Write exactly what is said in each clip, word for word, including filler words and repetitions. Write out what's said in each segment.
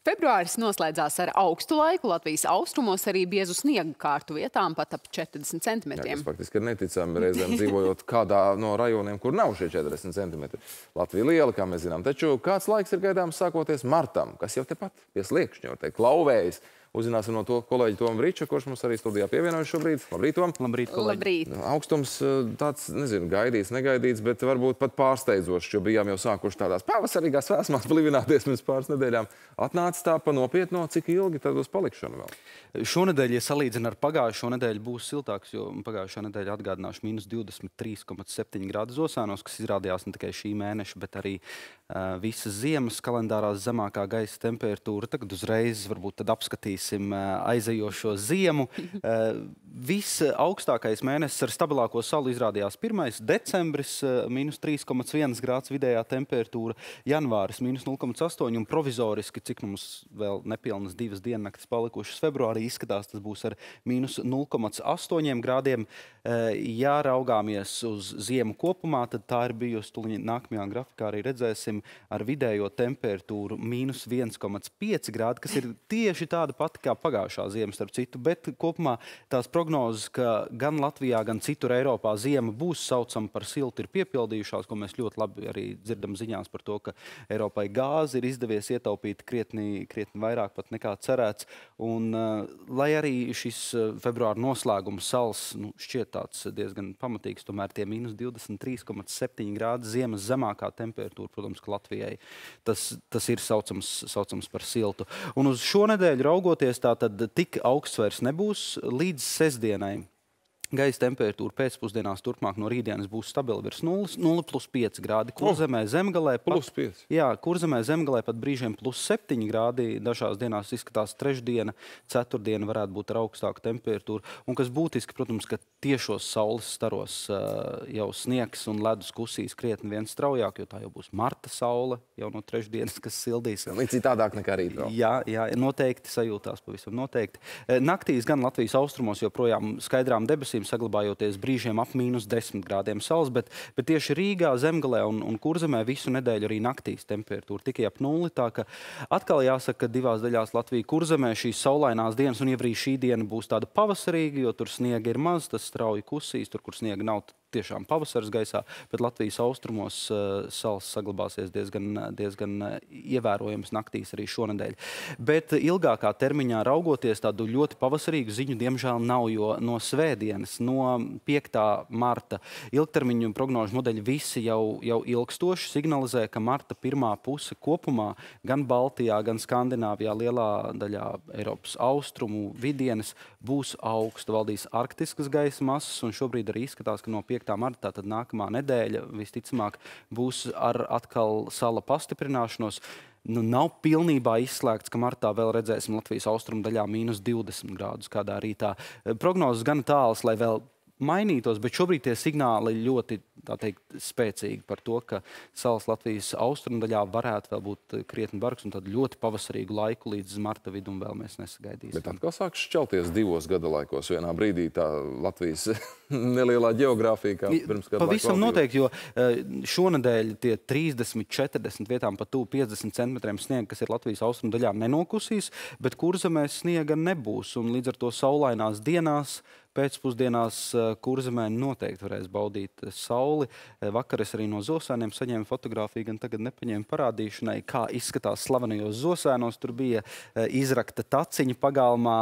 Februāris noslēdzās ar augstu laiku. Latvijas austrumos arī biezu sniega kārtu vietām pat ap četrdesmit centimetriem. Jā, tas faktiski ir neticami reizēm dzīvojot kādā no rajoniem, kur nav šie četrdesmit centimetri. Latvija liela, kā mēs zinām. Taču kāds laiks ir gaidāms sākoties martam, kas jau tepat pie sliekšņa, var teikt, klauvējas. Uzzināsim no to kolēģi Tomu Riča, kurš mums arī studijā pievienojas šobrīd. Labrīt, Tom. Labrīt, kolēģi. Labrīt. Augstums tāds, nezinu, gaidīts, negaidīts, bet varbūt pat pārsteidzošs, jo bijām jau sākuši tādās pavasarīgās vēsmās blivināties pirms pāris nedēļām. Atnāca tā pa nopietno, cik ilgi tad uz palikšanu vēl? Šonedēļ, ja salīdzina ar pagājušo nedēļu, būs siltāks, jo pagājušā nedēļa atgādināšu mīnus divdesmit trīs komats septiņi grādi Zosānos, kas izrādījās ne tikai šī mēneša, bet arī uh, visas ziemas kalendārās zemākā gaisa temperatūra. Tagad uzreiz varbūt tad apskatīsim uh, aizejošo ziemu. Uh, viss augstākais mēnesis ar stabilāko sauli izrādījās pirmais decembris, uh, mīnus trīs komats viens grāds vidējā temperatūra, janvāris mīnus nulle komats astoņi un provizoriski, cik mums vēl nepilnas divas diennaktis palikušas februārī, izskatās, tas būs ar mīnus nulle komats astoņi grādiem. Ja raugāmies uz ziemu kopumā, tad tā ir bijusi, tuliņi nākamajā grafikā arī redzēsim, ar vidējo temperatūru mīnus viens komats pieci grādi, kas ir tieši tāda pati kā pagājušā ziema, starp citu, bet kopumā tās prognozes, ka gan Latvijā, gan citur Eiropā ziema būs saucama par siltu, ir piepildījušās, ko mēs ļoti labi arī dzirdam ziņās par to, ka Eiropai gāzi ir izdevies ietaupīt krietni, krietni vairāk pat nekā cerēts. Un, lai arī šis februāra noslēguma sals nu, šķiet tāds diezgan pamatīgs, tomēr tie mīnus divdesmit trīs komats septiņi grādi ziemas zemākā temperatūra, protams, ka Latvijai tas, tas ir saucams, saucams par siltu. Un uz šo nedēļu raugoties, tā tad tik augsts vairs nebūs līdz sestdienai. Gaisa temperatūra pēcpusdienās turpmāk no rītdienas būs stabila virs nulles, nulle plus pieci grādi. Kurzemē, Zemgalē pat, plus pieci. Jā, Kurzemē, Zemgalē pat brīžiem plus septiņi grādi. Dažās dienās izskatās trešdiena, ceturtdiena varētu būt ar augstāku temperatūru. Un kas būtiski, protams, ka tiešos saules staros uh, jau sniegs un ledus kusīs krietni vien straujāk, jo tā jau būs marta saule jau no trešdienas, kas sildīs. Līdz citādāk nekā rīt vēl. Jā, jā, noteikti sajūtās pavisam noteikti. Naktīs gan Latvijas austrumos joprojām skaidrām debesīm saglabājoties brīžiem ap mīnus desmit grādiem saules, bet, bet tieši Rīgā, Zemgalē un, un Kurzemē visu nedēļu arī naktīs temperatūra tikai ap nulli, tā ka atkal jāsaka, ka divās daļās Latvija Kurzemē šīs saulainās dienas, un ja arī šī diena būs tāda pavasarīga, jo tur sniega ir maz, tas strauji kusīs, tur, kur sniega nav, tiešām pavasaras gaisā, bet Latvijas austrumos uh, sals saglabāsies diezgan, diezgan uh, ievērojams naktīs arī šonedēļ. Bet ilgākā termiņā raugoties tādu ļoti pavasarīgu ziņu, diemžēl nav, jo no svētdienas, no piektā marta ilgtermiņu prognožu modeļi visi jau, jau ilgstoši signalizē, ka marta pirmā puse kopumā gan Baltijā, gan Skandināvijā, lielā daļā Eiropas austrumu vidienas būs augsta, valdīs arktiskas gaisa masas, un šobrīd arī izskatās, ka no piektā marta, tātad nākamā nedēļa, visticamāk, būs ar atkal sala pastiprināšanos. Nu, nav pilnībā izslēgts, ka martā vēl redzēsim Latvijas austrumu daļā mīnus divdesmit grādus kādā rītā. Prognozes gan tālas, lai vēl mainītos, bet šobrīd tie signāli ļoti, tā teikt, spēcīgi par to, ka salas Latvijas austrumu daļā varētu vēl būt krietni bargs un tādu ļoti pavasarīgu laiku līdz marta vidum vēl mēs nesagaidīsim. Bet atkal sāk šķelties divos gada laikos vienā brīdī tā Latvijas nelielā geogrāfija, kā pirms gada laika. Pavisam noteikti, jo šonedēļ tie trīsdesmit, četrdesmit vietām pat tuvu piecdesmit centimetriem sniega, kas ir Latvijas austrumu daļā, nenokusīs, bet Kurzemē sniega nebūs, un līdz ar to saulainās dienās pēcpusdienās Kurzemē noteikti varēs baudīt sauli. Vakar es arī no Zosēniem saņēmu fotogrāfiju, gan tagad nepaņēmu parādīšanai, kā izskatās slavenajos Zosēnos. Tur bija izrakta taciņa pagalmā,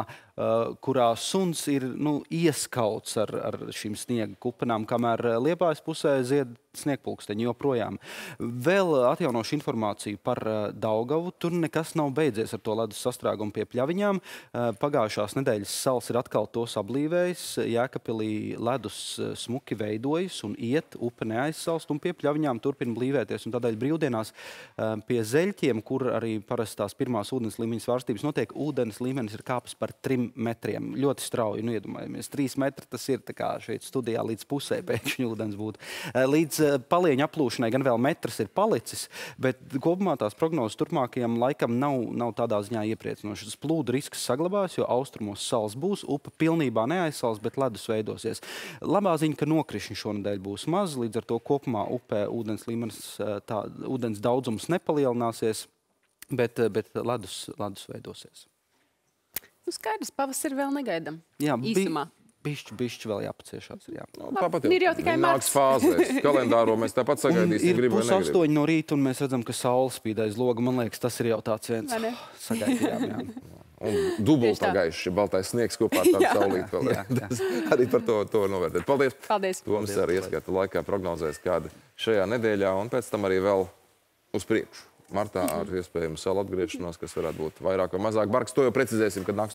kurā suns ir nu, ieskauts ar, ar šīm sniega kupenām, kamēr Liepājas pusē zied sniegpulksteņi joprojām. Vēl atjaunošu informāciju par Daugavu. Tur nekas nav beidzies ar to ledus sastrēgumu pie Pļaviņām. Pagājušās nedēļas sals ir atkal tos ablīvējis. Jēkabpilī ledus smuki veidojas un iet, upe neaizsalst, un pie Pļaviņām turpina blīvēties. Un tādēļ brīvdienās pie Zeļķiem, kur arī parastās pirmās ūdens līmeņa svārstības notiek, ūdens līmenis ir kāpis par trim metriem. Ļoti strauji, nu iedomājamies. Trīs metri tas ir tā kā šeit studijā līdz pusē pēkšņi ūdens būtu. Līdz palieņu aplūšanai gan vēl metrs ir palicis, bet kopumā tās prognozes turpmākajam laikam nav, nav tādā ziņā iepriecinošas. Plūdu risks saglabās, jo austrumos sals būs, upe pilnībā neaizsals, bet ledus veidosies. Labā ziņa, ka nokrišņi šonedēļ būs maz, līdz ar to kopumā upē ūdens līmenis, tā, ūdens daudzums nepalielināsies. Bet, bet ledus, ledus veidosies. Nu, skaidrs, pavasari vēl negaidam. Jā, īsumā. Bišķi, bišķi vēl jāpaciešās. Jā. Nu, tāpat ir jau tikai nāks fāzēs. Kalendāro mēs tāpat sagaidīsim, Ir gribu vai pus negribu. astoņi no rīta, un mēs redzam, ka saule spīd aiz loga. Man liekas, tas ir jau tāds viens. Vai ne? Sagaidījām, jā. Un dubultā Tieši tā. gaišs, ja baltais sniegs kopā ar tādu Jā. saulīti vēl. Jā, jā. Tas arī par to, to novērtēt. Paldies! Paldies. Toms arī ieskata laikā prognozēs kādu šajā nedēļā, un pēc tam arī vēl uz priekšu. Martā ar iespējamu salu atgriešanos, kas varētu būt vairāk vai mazāk bargs. To jau precizēsim, kad nāks